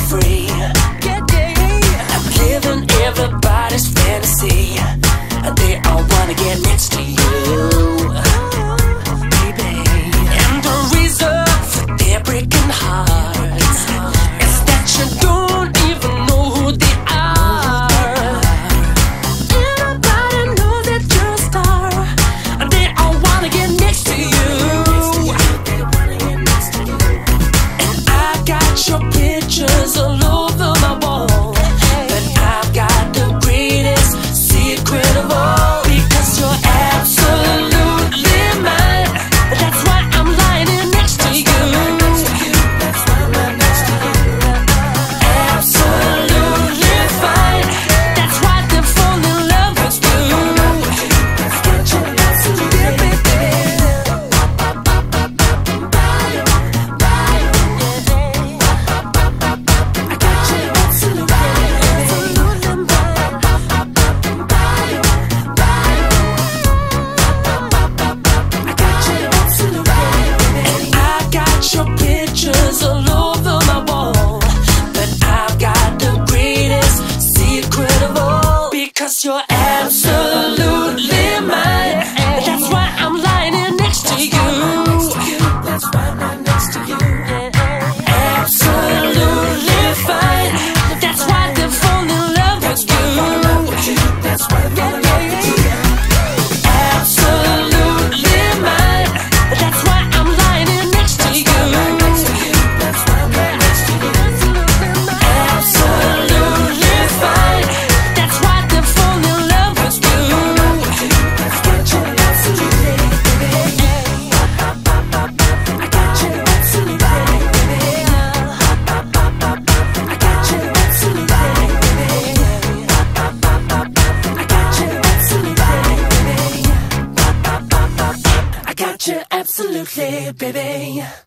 free. I'm living everybody's fantasy. They all wanna get next to you, baby. And the reason for their breaking hearts is that you don't even know who they are. Everybody knows that you're a star. They all wanna get next to you. And I got your pictures all over my wall, but I've got the greatest secret of all. Because you're absolutely mine. That's why I'm lying here next to you. Absolutely fine. That's why they fall in love with you. Your pictures all over my wall, but I've got the greatest secret of all. Because you're absolutely mine. That's why I'm lying here next to you. That's why I'm lying next to you. Absolutely fine. That's why they fall in love with you. That's why I'm lying next to you. Absolutely mine. That's why I'm lying here next to you. Absolutely, baby.